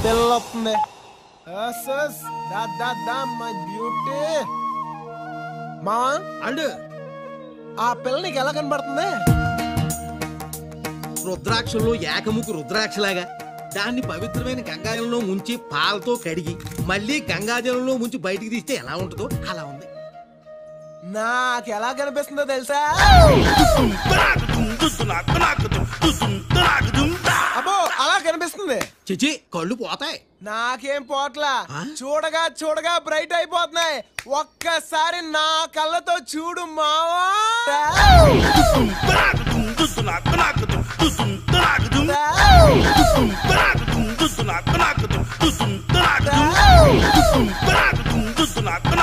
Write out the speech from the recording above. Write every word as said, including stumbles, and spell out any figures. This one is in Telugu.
పిల్ల వస్తుంది. మై బ్యూటీ మావా అండు ఆ పిల్ల నీకు ఎలా కనబడుతుంది? రుద్రాక్షల్లో ఏకముకు రుద్రాక్షలాగా దాన్ని పవిత్రమైన గంగాజలంలో ముంచి పాలతో కడిగి మళ్ళీ గంగాజలంలో ముంచి బయటికి తీస్తే ఎలా ఉంటుందో అలా ఉంది. నాకు ఎలా కనిపిస్తుందో తెలుసా? అబ్బో అలా కనిపిస్తుంది. చిచి కళ్ళు పోతాయి. నాకేం పోట్లా, చూడగా చూడగా బ్రైట్ అయిపోతున్నాయి. ఒక్కసారి నా కళ్ళతో చూడు మావా. నాకు